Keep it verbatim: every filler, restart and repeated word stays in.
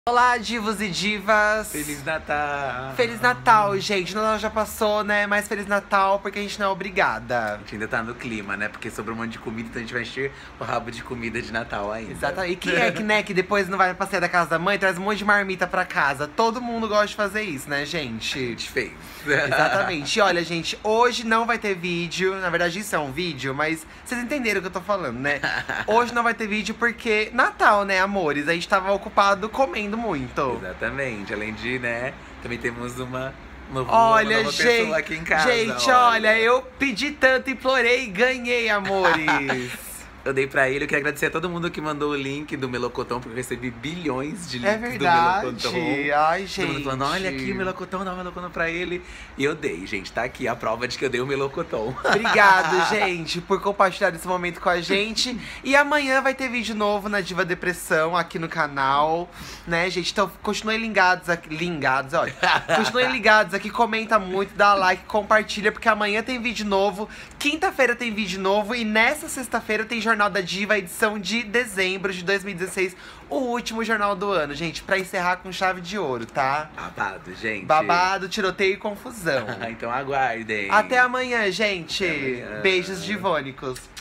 Olá, divos e divas! Feliz Natal! Feliz Natal, gente! Natal já passou, né? Mas Feliz Natal porque a gente não é obrigada. A gente ainda tá no clima, né? Porque sobrou um monte de comida, então a gente vai encher o rabo de comida de Natal ainda. Exatamente. E quem é que, né, que depois não vai passear da casa da mãe, traz um monte de marmita pra casa? Todo mundo gosta de fazer isso, né, gente? A gente fez. Exatamente. E olha, gente, hoje não vai ter vídeo. Na verdade, isso é um vídeo, mas vocês entenderam o que eu tô falando, né? Hoje não vai ter vídeo porque Natal, né, amores? A gente tava ocupado comendo muito. Exatamente. Além de, né, também temos uma, uma, Olha, uma nova gente, pessoa aqui em casa. gente, olha, eu pedi tanto, implorei e ganhei, amores. Eu dei pra ele, eu queria agradecer a todo mundo que mandou o link do Melocotão, porque eu recebi bilhões de links É verdade. do Melocotão. Ai, Todo gente. mundo falando, olha aqui o Melocotão, dá o Melocotão pra ele. E eu dei, gente, tá aqui a prova de que eu dei o Melocotão. Obrigado, gente, por compartilhar esse momento com a gente. E amanhã vai ter vídeo novo na Diva Depressão aqui no canal, né, gente? Então continuem ligados aqui, ligados, olha. Continuem ligados aqui, comenta muito, dá like, compartilha, porque amanhã tem vídeo novo, quinta-feira tem vídeo novo e nessa sexta-feira tem Jornal da Diva, edição de dezembro de dois mil e dezesseis, o último jornal do ano, gente, pra encerrar com chave de ouro, tá? Babado, gente. Babado, tiroteio e confusão. Então aguardem. Até amanhã, gente. Até amanhã. Beijos divônicos.